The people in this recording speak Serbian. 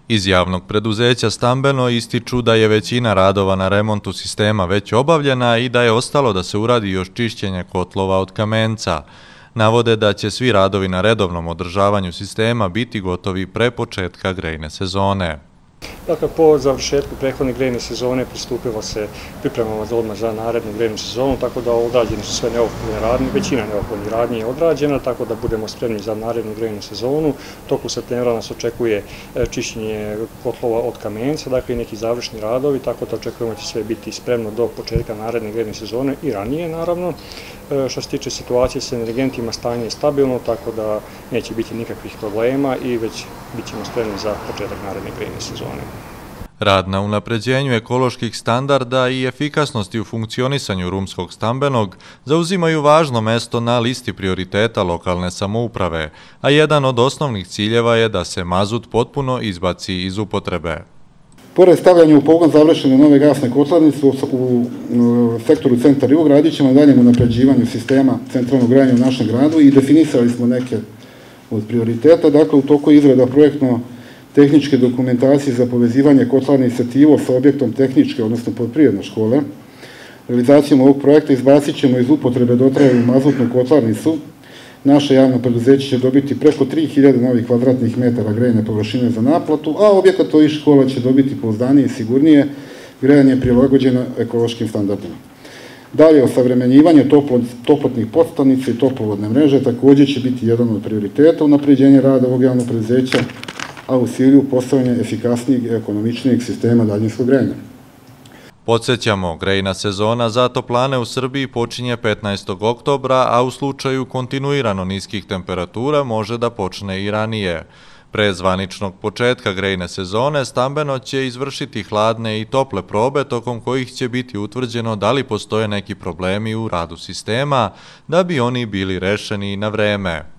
Iz javnog preduzeća Stambeno ističu da je većina radova na remontu sistema već obavljena i da je ostalo da se uradi još čišćenje kotlova od kamenca. Navode da će svi radovi na redovnom održavanju sistema biti gotovi pre početka grejne sezone. Dakle, po završetku prethodne grejne sezone pristupilo se pripremama odmah za narednu grejnu sezonu, tako da odrađene su sve neophodne radnje, većina neophodnih radnji je odrađena, tako da budemo spremni za narednu grejnu sezonu. Toku septembra nas očekuje čišćenje kotlova od kamenca, dakle i neki završni radovi, tako da očekujemo da će sve biti spremno do početka naredne grejne sezone i ranije, naravno. Što se tiče situacije sa energentima, stanje je stabilno, tako da neće biti nikakvih problema i već bit ćemo spremni za početak naredne grejne sezone. Rad na unapređenju ekoloških standarda i efikasnosti u funkcionisanju rumskog stambenog zauzimaju važno mesto na listi prioriteta lokalne samouprave, a jedan od osnovnih ciljeva je da se mazut potpuno izbaci iz upotrebe. Pored stavljanja u pogon završene nove gasne kotlarnice u sektoru Centar Jug, radit ćemo daljem unapređivanju sistema centralnog grejanja u našem gradu i definisali smo neke od prioriteta. Dakle, u toku izrada projektno-tehničke dokumentacije za povezivanje kotlarnice Tivo sa objektom tehničke, odnosno poljoprivredne škole. Realizacijom ovog projekta izbacit ćemo iz upotrebe dotrajalu mazutnu kotlarnicu. Naše javno preduzeće će dobiti preko 3000 novih kvadratnih metara grejne površine za naplatu, a objekat ovih škola će dobiti pouzdanije i sigurnije grejanje prilagođeno ekološkim standardima. Dalje, osavremenjivanje toplotnih podstanica i toplovodne mreže također će biti jedan od prioriteta unapređenja rada ovog javnog preduzeća, a u cilju postavljanja efikasnijeg i ekonomičnijeg sistema daljinskog grejanja. Podsjećamo, grejna sezona za toplane u Srbiji počinje 15. oktobra, a u slučaju kontinuirano niskih temperatura može da počne i ranije. Pre zvaničnog početka grejne sezone Stambeno će izvršiti hladne i tople probe tokom kojih će biti utvrđeno da li postoje neki problemi u radu sistema da bi oni bili rešeni na vreme.